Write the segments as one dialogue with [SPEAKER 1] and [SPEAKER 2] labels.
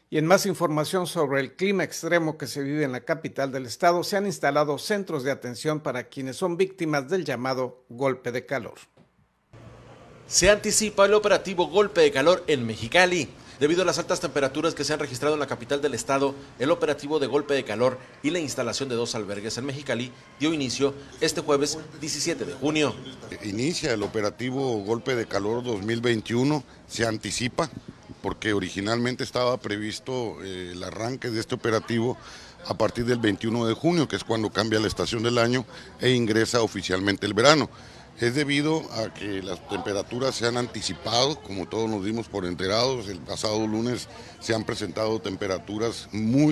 [SPEAKER 1] Y en más información sobre el clima extremo que se vive en la capital del estado, se han instalado centros de atención para quienes son víctimas del llamado golpe de calor.
[SPEAKER 2] Se anticipa el operativo Golpe de Calor en Mexicali. Debido a las altas temperaturas que se han registrado en la capital del estado, el operativo de golpe de calor y la instalación de 2 albergues en Mexicali dio inicio este jueves 17 de junio.
[SPEAKER 3] Inicia el operativo Golpe de Calor 2021, se anticipa porque originalmente estaba previsto el arranque de este operativo a partir del 21 de junio, que es cuando cambia la estación del año e ingresa oficialmente el verano. Es debido a que las temperaturas se han anticipado, como todos nos dimos por enterados. El pasado lunes se han presentado temperaturas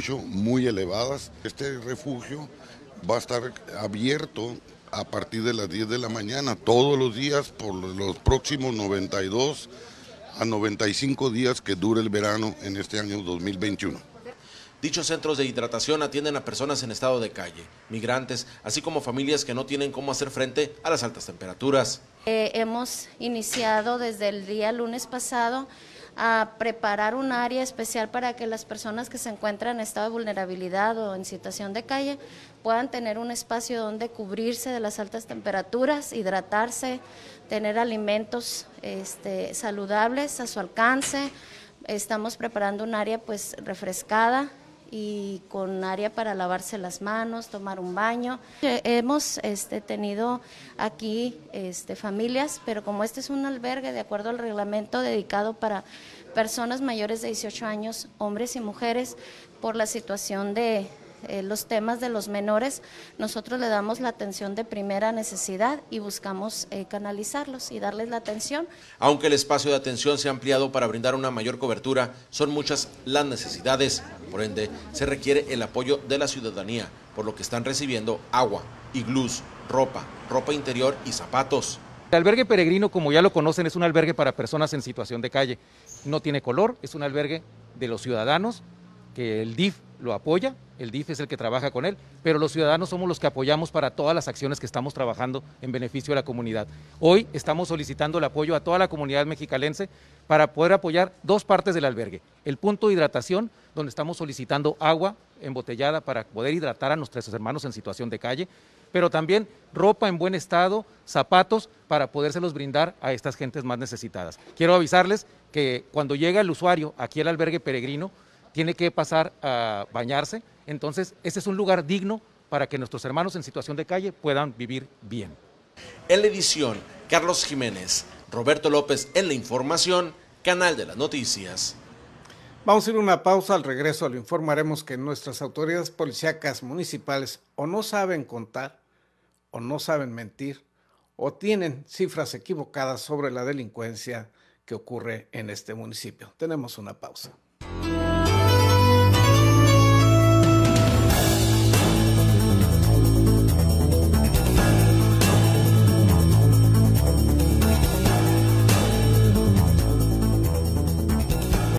[SPEAKER 3] muy elevadas. Este refugio va a estar abierto a partir de las 10 de la mañana, todos los días, por los próximos 92 a 95 días que dure el verano en este año 2021.
[SPEAKER 2] Dichos centros de hidratación atienden a personas en estado de calle, migrantes, así como familias que no tienen cómo hacer frente a las altas temperaturas.
[SPEAKER 4] Hemos iniciado desde el día lunes pasado a preparar un área especial para que las personas que se encuentran en estado de vulnerabilidad o en situación de calle puedan tener un espacio donde cubrirse de las altas temperaturas, hidratarse, tener alimentos saludables a su alcance. Estamos preparando un área pues refrescada y con área para lavarse las manos, tomar un baño. Hemos tenido aquí familias, pero como este es un albergue de acuerdo al reglamento dedicado para personas mayores de 18 años, hombres y mujeres, por la situación de los temas de los menores, nosotros le damos la atención de primera necesidad y buscamos canalizarlos y darles la atención.
[SPEAKER 2] Aunque el espacio de atención se ha ampliado para brindar una mayor cobertura, son muchas las necesidades. Por ende, se requiere el apoyo de la ciudadanía, por lo que están recibiendo agua, iglús, ropa interior y zapatos.
[SPEAKER 5] El albergue peregrino, como ya lo conocen, es un albergue para personas en situación de calle. No tiene color, es un albergue de los ciudadanos, que el DIF lo apoya, el DIF es el que trabaja con él, pero los ciudadanos somos los que apoyamos para todas las acciones que estamos trabajando en beneficio de la comunidad. Hoy estamos solicitando el apoyo a toda la comunidad mexicalense para poder apoyar 2 partes del albergue. El punto de hidratación, donde estamos solicitando agua embotellada para poder hidratar a nuestros hermanos en situación de calle, pero también ropa en buen estado, zapatos para podérselos brindar a estas gentes más necesitadas. Quiero avisarles que cuando llega el usuario aquí al albergue peregrino, tiene que pasar a bañarse, entonces ese es un lugar digno para que nuestros hermanos en situación de calle puedan vivir bien.
[SPEAKER 2] En la edición, Carlos Jiménez, Roberto López en la información, Canal de las Noticias.
[SPEAKER 1] Vamos a ir a una pausa, al regreso le informaremos que nuestras autoridades policíacas municipales o no saben contar, o no saben mentir, o tienen cifras equivocadas sobre la delincuencia que ocurre en este municipio. Tenemos una pausa.